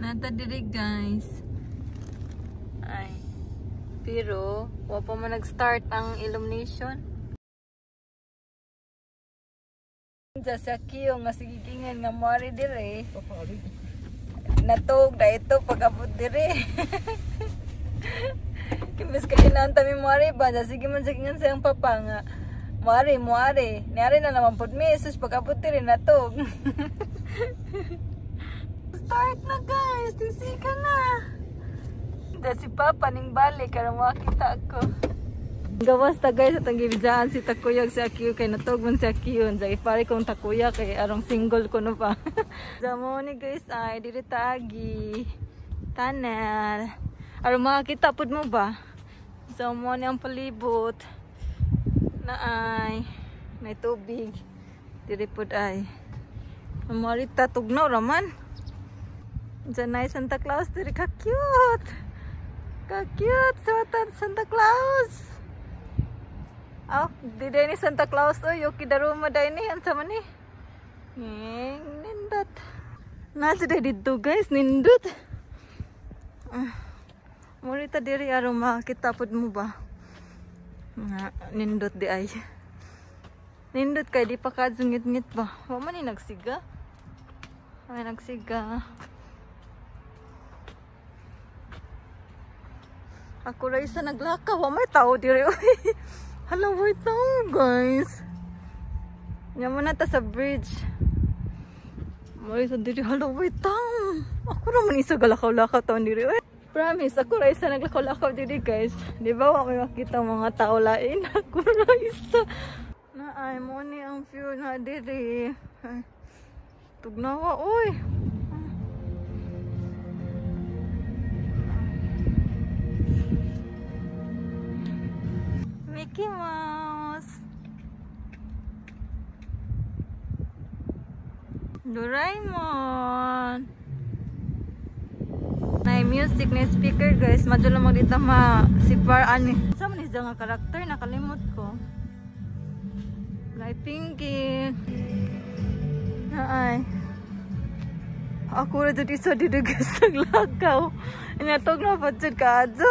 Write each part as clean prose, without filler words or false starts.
Nata diri guys. Ay. Pero, wa pa man nag-start ang illumination. Sa kiyo nga sigigingan nga mari dire. Natog na ito pag-abot dire. Kimis ka kinanta mi mari ba? Sige man sagingan sayang papa nga. Mari. Niyari na naman po mi. Sus pag-abot dire natog. Start na guys. Tisika na. Si Papa ning balik karang makita ako. Gawas ta guys atong gibizaan si Takuyag si Akiyo kay natugman si Akiyo. Dai pare kong Takuya kay arong single ko no pa. Damo ni guys ay diri taagi. Tunnel. Arong makita pud mo ba? So mo ni ang palibot. Na ay may tubig. Diri pud ay. Marita tugnaw raman. Janay Santa Claus diri ka cute. Ka-cute! Santa Claus! Oh, di day ni Santa Claus. Oh, yoki daruma day ni. Ang sama ni. Nindot. Nasa day dito guys. Nindot. Murita diri arong makita pod mo ba? Nindot di ay. Nindot kay di pa kadzungit-ngit ba? Wa man ni nagsiga. Ay nagsiga. Ako rin isa naglakaw. May tao diri. Hala, may tao guys. Yaman na ta sa bridge. May isa diri. Hala, may tao. Ako naman isa galakaw-lakaw tao diri. Promise, ako rin isa naglakaw-lakaw diri guys. Di ba may makita mga tao lain? Ako rin isa. Naay mo ni ang view na diri. Tugnawa, oy. Mickey Mouse, Doraemon. Na music na speaker guys, madyo lang mo dito si Paraan. Saan man isa nga karakter, nakalimot ko. Like Pinky. Ay. Ako rin dito sa dito guys, naglakaw. Inatog na pa dyan ka adyo.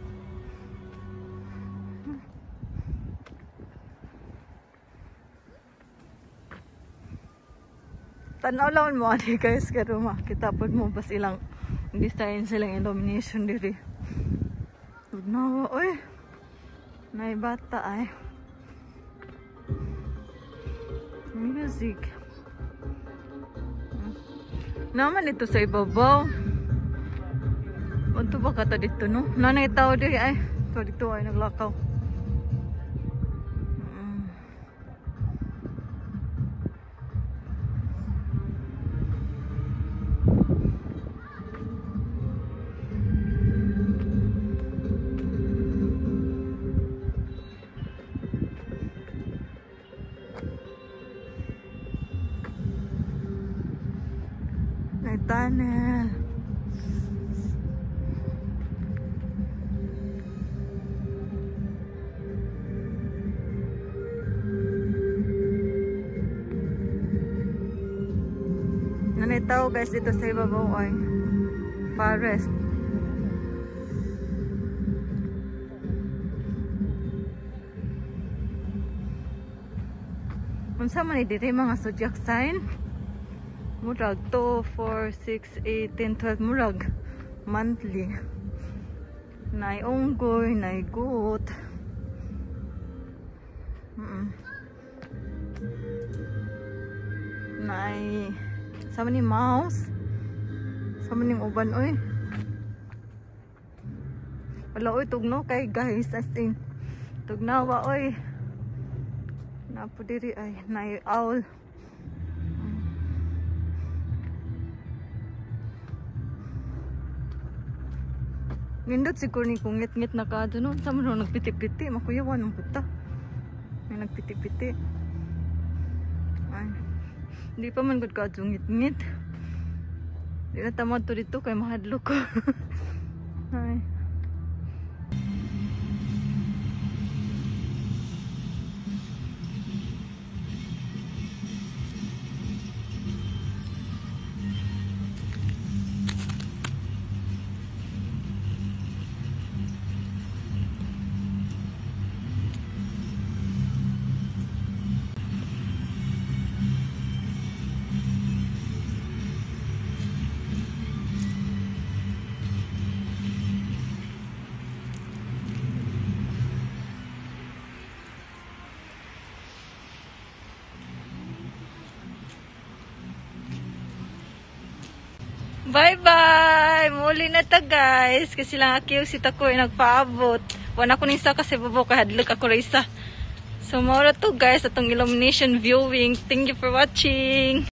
Tanaw lang mo ani guys, pero makita po mo ba silang design silang illumination diri. Tugnawa, oy. Nay bata ay. Music. Naman ito sa ibabaw. Unto ba kata dito no? Nanay tao diri ay. Ito dito ay naglakaw. Tunnel. Nanay tao guys dito sa ibabaw ay forest. Unsa man ni diri mga zodiac sign? Murag 2, 4, 6, 8, 10, 12 murag monthly. Nay unggoy, nay goat. Nay sama ni mouse. Sama ni uban oy. Wala oy tugno kay guys as in. Tugnawa oy. Napo diri ay nay owl. Nindot siguro ni kung ngit-ngit na ka doon. Sa mo nagpiti-piti. Makuyawan ng puta. May nagpiti-piti. Ay. Hindi pa man good ka ngit-ngit. Hindi na tamad to dito kay mahadlo ko. Ay. Bye-bye! Muli na ta guys. Kasi lang akiw si Takoy nagpaabot. Wala ko nisa kasi babo kahadlok ako ra isa. So, maura to guys atong illumination viewing. Thank you for watching.